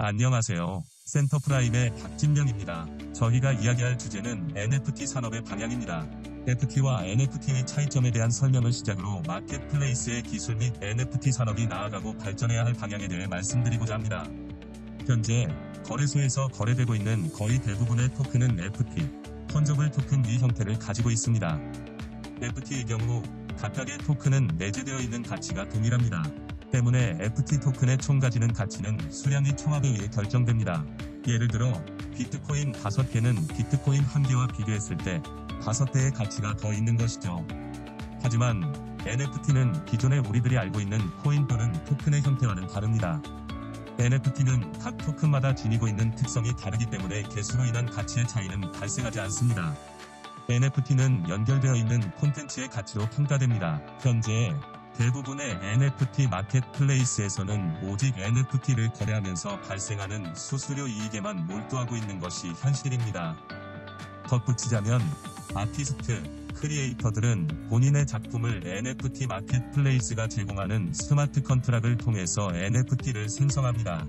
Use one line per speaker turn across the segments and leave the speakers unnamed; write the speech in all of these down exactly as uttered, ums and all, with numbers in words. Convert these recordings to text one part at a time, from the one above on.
안녕하세요. 센터프라임의 박진명입니다. 저희가 이야기할 주제는 엔에프티 산업의 방향입니다. 에프티와 엔에프티의 차이점에 대한 설명을 시작으로 마켓플레이스의 기술 및 엔에프티 산업이 나아가고 발전해야 할 방향에 대해 말씀드리고자 합니다. 현재 거래소에서 거래되고 있는 거의 대부분의 토큰은 에프티, 펀저블 토큰 이 형태를 가지고 있습니다. 에프티의 경우 각각의 토큰은 내재되어 있는 가치가 동일합니다. 때문에 에프티 토큰의 총 가지는 가치는 수량의 총합에 의해 결정됩니다. 예를 들어 비트코인 다섯 개는 비트코인 한 개와 비교했을 때 다섯 배의 가치가 더 있는 것이죠. 하지만 엔에프티는 기존에 우리들이 알고 있는 코인 또는 토큰의 형태와는 다릅니다. 엔에프티는 각 토큰마다 지니고 있는 특성이 다르기 때문에 개수로 인한 가치의 차이는 발생하지 않습니다. 엔에프티는 연결되어 있는 콘텐츠의 가치로 평가됩니다. 현재 대부분의 엔에프티 마켓플레이스에서는 오직 엔에프티를 거래하면서 발생하는 수수료 이익에만 몰두하고 있는 것이 현실입니다. 덧붙이자면 아티스트, 크리에이터들은 본인의 작품을 엔에프티 마켓플레이스가 제공하는 스마트 컨트랙을 통해서 엔에프티를 생성합니다.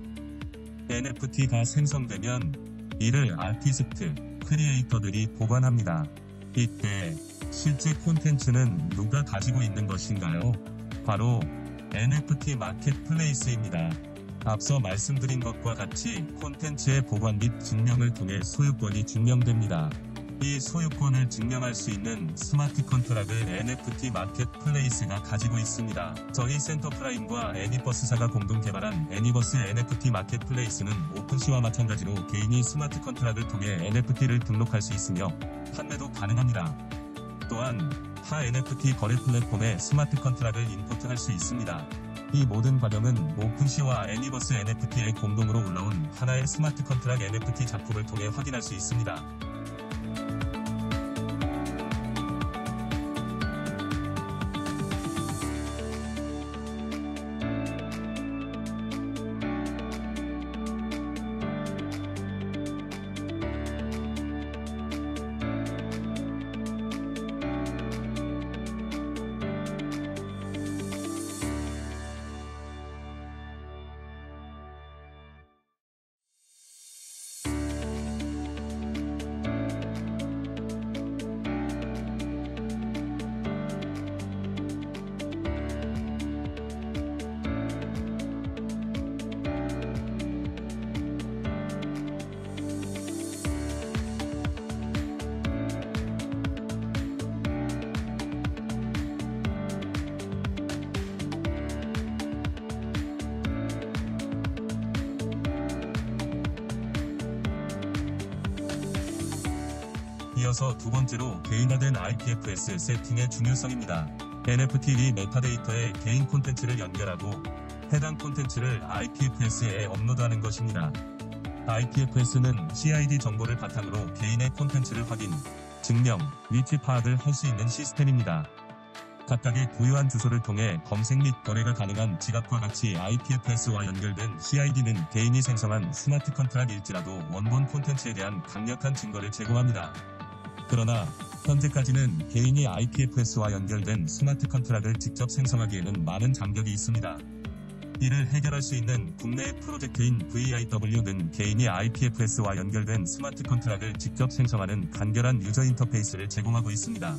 엔에프티가 생성되면 이를 아티스트, 크리에이터들이 보관합니다. 이때 실제 콘텐츠는 누가 가지고 있는 것인가요? 바로 엔에프티 마켓플레이스입니다. 앞서 말씀드린 것과 같이 콘텐츠의 보관 및 증명을 통해 소유권이 증명됩니다. 이 소유권을 증명할 수 있는 스마트 컨트랙을 엔에프티 마켓플레이스가 가지고 있습니다. 저희 센터프라임과 애니버스사가 공동 개발한 애니버스 엔에프티 마켓플레이스는 오픈시와 마찬가지로 개인이 스마트 컨트랙을 통해 엔에프티를 등록할 수 있으며 판매도 가능합니다. 또한 타 엔에프티 거래 플랫폼에 스마트 컨트랙을 임포트할 수 있습니다. 이 모든 과정은 오픈시와 애니버스 엔에프티에 공동으로 올라온 하나의 스마트 컨트랙 엔에프티 작품을 통해 확인할 수 있습니다. 이어서 두 번째로 개인화된 아이피에프에스 세팅의 중요성입니다. 엔에프티 메타데이터에 개인 콘텐츠를 연결하고 해당 콘텐츠를 아이피에프에스에 업로드하는 것입니다. 아이피에프에스는 씨아이디 정보를 바탕으로 개인의 콘텐츠를 확인, 증명, 위치 파악을 할 수 있는 시스템입니다. 각각의 고유한 주소를 통해 검색 및 거래가 가능한 지갑과 같이 아이피에프에스와 연결된 씨아이디는 개인이 생성한 스마트 컨트랙일지라도 원본 콘텐츠에 대한 강력한 증거를 제공합니다. 그러나 현재까지는 개인이 아이피에프에스와 연결된 스마트 컨트랙을 직접 생성하기에는 많은 장벽이 있습니다. 이를 해결할 수 있는 국내의 프로젝트인 브이아이더블유는 개인이 아이피에프에스와 연결된 스마트 컨트랙을 직접 생성하는 간결한 유저 인터페이스를 제공하고 있습니다.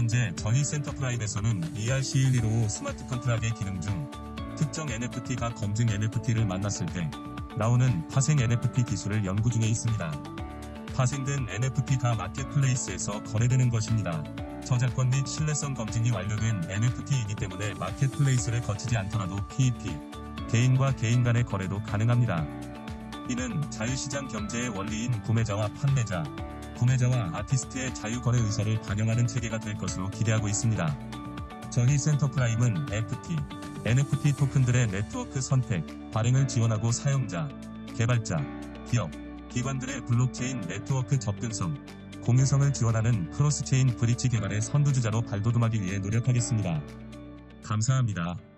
현재 저희 센터프라임에서는 이알씨 일일오오 스마트 컨트락의 기능 중 특정 엔에프티가 검증 엔에프티를 만났을 때 나오는 파생 엔에프티 기술을 연구 중에 있습니다. 파생된 엔에프티가 마켓플레이스에서 거래되는 것입니다. 저작권 및 신뢰성 검증이 완료된 엔에프티이기 때문에 마켓플레이스를 거치지 않더라도 피이피, 개인과 개인 간의 거래도 가능합니다. 이는 자유시장 경제의 원리인 구매자와 판매자, 구매자와 아티스트의 자유거래 의사를 반영하는 체계가 될 것으로 기대하고 있습니다. 저희 센터프라임은 에프티, 엔에프티 토큰들의 네트워크 선택, 발행을 지원하고 사용자, 개발자, 기업, 기관들의 블록체인 네트워크 접근성, 공유성을 지원하는 크로스체인 브릿지 개발의 선두주자로 발돋움하기 위해 노력하겠습니다. 감사합니다.